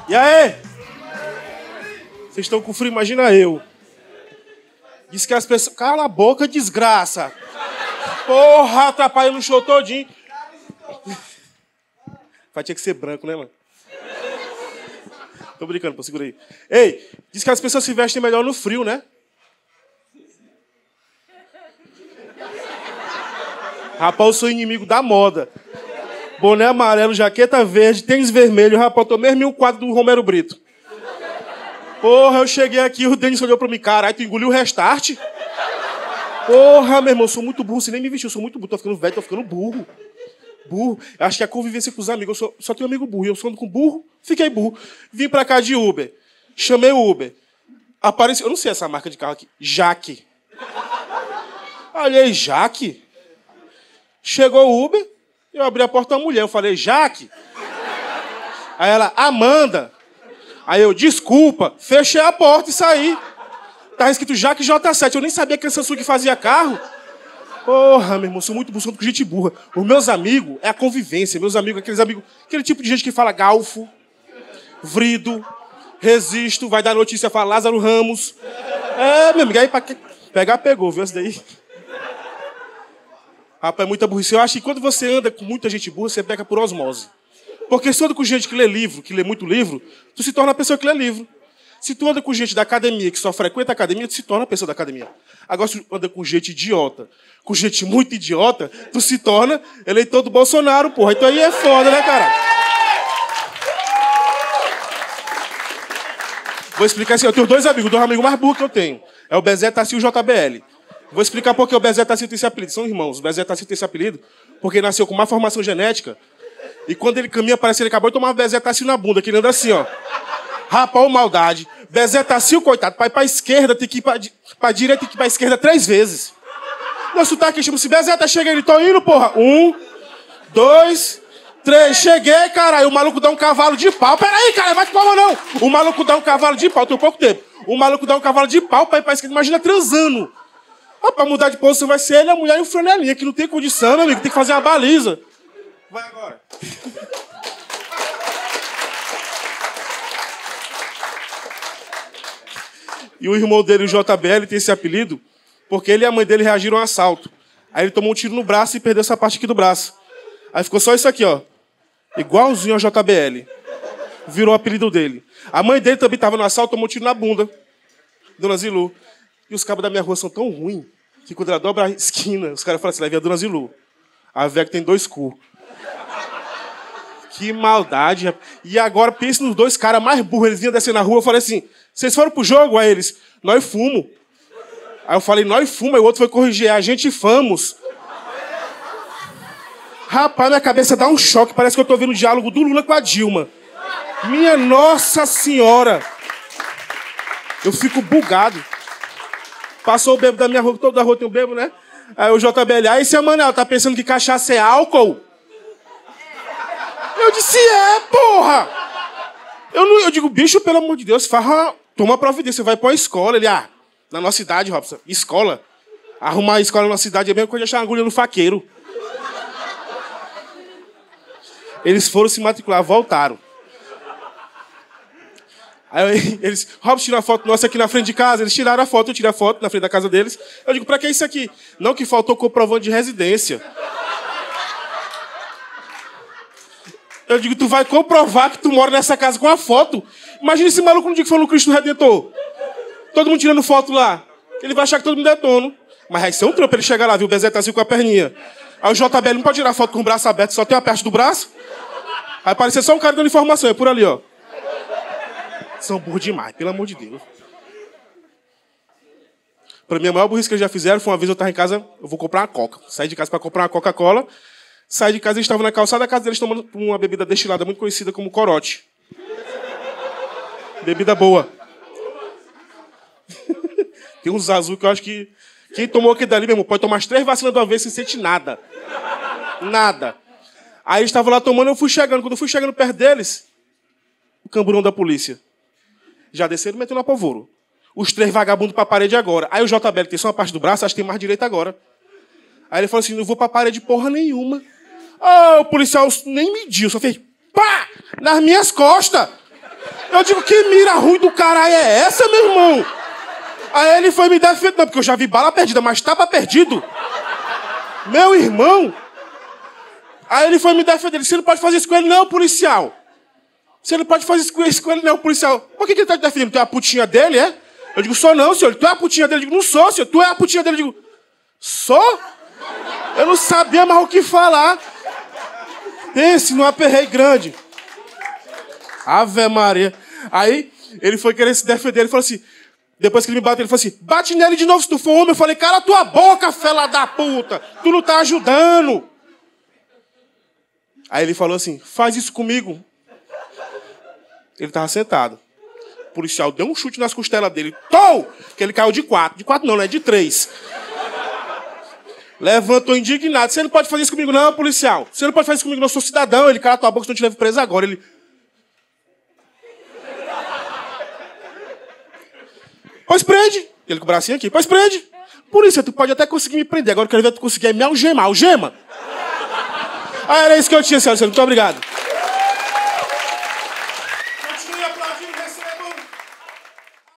E aí? Vocês estão com frio? Imagina eu. Diz que as pessoas... Cala a boca, desgraça. Porra, atrapalhando o show todinho. Vai ter que ser branco, né, mano? Tô brincando, pô, segura aí. Ei, diz que as pessoas se vestem melhor no frio, né? Rapaz, eu sou inimigo da moda. Boné amarelo, jaqueta verde, tênis vermelho. Rapaz, eu tô mesmo em um quadro do Romero Brito. Porra, eu cheguei aqui, o Denis olhou pra mim. Caralho, tu engoliu o restart? Porra, meu irmão, eu sou muito burro. Você nem me vestiu, eu sou muito burro. Tô ficando velho, tô ficando burro. Burro. Eu acho que é a convivência com os amigos. Eu só tenho amigo burro. Eu sou com burro, fiquei burro. Vim pra cá de Uber. Chamei o Uber. Apareceu, eu não sei essa marca de carro aqui. Jaque. Olhei, Jaque. Chegou o Uber. Eu abri a porta da mulher, eu falei, Jaque. Aí ela, Amanda. Aí eu, desculpa, fechei a porta e saí. Tava escrito Jaque J7, eu nem sabia que a Samsung fazia carro. Porra, meu irmão, sou muito burro, sou muito gente burra. Os meus amigos é a convivência, meus amigos, aquele tipo de gente que fala galfo, vrido, resisto, vai dar notícia, fala Lázaro Ramos. É, meu amigo, aí pra pegar, pegou, viu essa daí? Rapaz, é muita burrice. Eu acho que quando você anda com muita gente burra, você pega por osmose. Porque se tu anda com gente que lê livro, que lê muito livro, tu se torna a pessoa que lê livro. Se tu anda com gente da academia, que só frequenta a academia, tu se torna a pessoa da academia. Agora, se tu anda com gente idiota, com gente muito idiota, tu se torna eleitor do Bolsonaro, porra. Então aí é foda, né, cara? Vou explicar assim. Eu tenho dois amigos mais burros que eu tenho. É o Bezé Tassi e o JBL. Vou explicar por que o Bezé Tassi tem esse apelido. São irmãos. O Bezé Tassi tem esse apelido porque ele nasceu com má formação genética e quando ele caminha, parece que ele acabou de tomar um Bezé Tassi na bunda, que ele anda assim, ó. Rapaz, maldade. Bezé Tassi, coitado, pra ir pra esquerda, tem que ir pra direita, tem que ir pra esquerda 3 vezes. Meu sotaque chama-se Bezé, tá chegando, tô indo, porra. 1, 2, 3, cheguei, caralho. O maluco dá um cavalo de pau. Peraí, cara, vai de palma não. O maluco dá um cavalo de pau, tem pouco tempo. O maluco dá um cavalo de pau pra ir pra esquerda, imagina transando. Ah, pra mudar de posição vai ser ele, a mulher e o flanelinha, que não tem condição, meu amigo, tem que fazer uma baliza. Vai agora. E o irmão dele, o JBL, tem esse apelido porque ele e a mãe dele reagiram a um assalto. Aí ele tomou um tiro no braço e perdeu essa parte aqui do braço. Aí ficou só isso aqui, ó. Igualzinho ao JBL. Virou o apelido dele. A mãe dele também estava no assalto, tomou um tiro na bunda. Dona Zilu. E os cabos da minha rua são tão ruins que quando ela dobra a esquina, os caras falam assim, vai ver a Dona Zilu. A velha que tem 2 cu. Que maldade. E agora, pense nos 2 caras mais burros. Eles vinham descer na rua, eu falei assim, vocês foram pro jogo? Aí eles, nós fomos. Aí eu falei, nós fomos. Aí o outro foi corrigir, a gente fomos. Rapaz, minha cabeça dá um choque. Parece que eu tô vendo o diálogo do Lula com a Dilma. Minha Nossa Senhora. Eu fico bugado. Passou o bêbado da minha rua, toda a rua tem um bêbado, né? Aí o JBL, aí seu Manel, tá pensando que cachaça é álcool? Eu disse, porra! Eu digo, bicho, pelo amor de Deus, toma providência, vai pra uma escola. Ele, na nossa cidade, Robson, escola. Arrumar a escola na nossa cidade é mesmo coisa de achar uma agulha no faqueiro. Eles foram se matricular, voltaram. Aí eles, Robson, tira a foto nossa aqui na frente de casa. Eles tiraram a foto, eu tirei a foto na frente da casa deles. Eu digo, pra que isso aqui? Não, que faltou comprovante de residência. Eu digo, tu vai comprovar que tu mora nessa casa com a foto? Imagina esse maluco no dia que foi no Cristo Redentor. Todo mundo tirando foto lá. Ele vai achar que todo mundo é dono. Mas vai ser um trampo ele chegar lá, viu? O Bezé tá assim com a perninha. Aí o JBL não pode tirar foto com o braço aberto, só tem a parte do braço. Vai parecer só um cara dando informação, é por ali, ó. São burros demais, pelo amor de Deus. Pra mim, a maior burrice que eles já fizeram foi uma vez eu tava em casa, eu vou comprar uma Coca. Saí de casa pra comprar uma Coca-Cola. Saí de casa, eles estavam na calçada da casa deles tomando uma bebida destilada muito conhecida como corote. Bebida boa. Tem uns azul que eu acho que quem tomou aquele dali, meu irmão, pode tomar as 3 vacinas de uma vez sem sentir nada. Nada. Aí eles estavam lá tomando, eu fui chegando. Quando eu fui chegando perto deles, o camburão da polícia. Já desceram e meteram no apavoro. Os 3 vagabundos pra parede agora. Aí o JBL tem só uma parte do braço, acho que tem mais direito agora. Aí ele falou assim, não vou pra parede porra nenhuma. O policial nem mediu, só fez pá! Nas minhas costas! Eu digo, que mira ruim do caralho é essa, meu irmão? Aí ele foi me defender, não, porque eu já vi bala perdida, mas tapa perdido. Meu irmão. Aí ele foi me defender, ele disse, você não pode fazer isso com ele não, policial. Você não pode fazer isso com ele não, policial. Por que ele tá te defendendo? Tu é a putinha dele, é? Eu digo, sou não, senhor. Tu é a putinha dele? Eu digo, não sou, senhor. Tu é a putinha dele? Eu digo, sou? Eu não sabia mais o que falar. Pense num aperreio grande. Ave Maria. Aí, ele foi querer se defender. Ele falou assim, depois que ele me bateu, ele falou assim, bate nele de novo se tu for homem. Eu falei, cala tua boca, fela da puta. Tu não tá ajudando. Aí ele falou assim, faz isso comigo. Ele tava sentado. O policial deu um chute nas costelas dele. Tou! Que ele caiu de 4. De 4 não, né? De 3. Levantou indignado. Você não pode fazer isso comigo não, policial. Você não pode fazer isso comigo não, eu sou cidadão. Ele, cala tua boca, senão eu te levo preso agora. Ele... Pois prende. Ele com o bracinho aqui. Pois prende. Polícia, tu pode até conseguir me prender. Agora eu quero ver tu conseguir me algemar. Algema. Ah, era isso que eu tinha, senhora. Muito obrigado.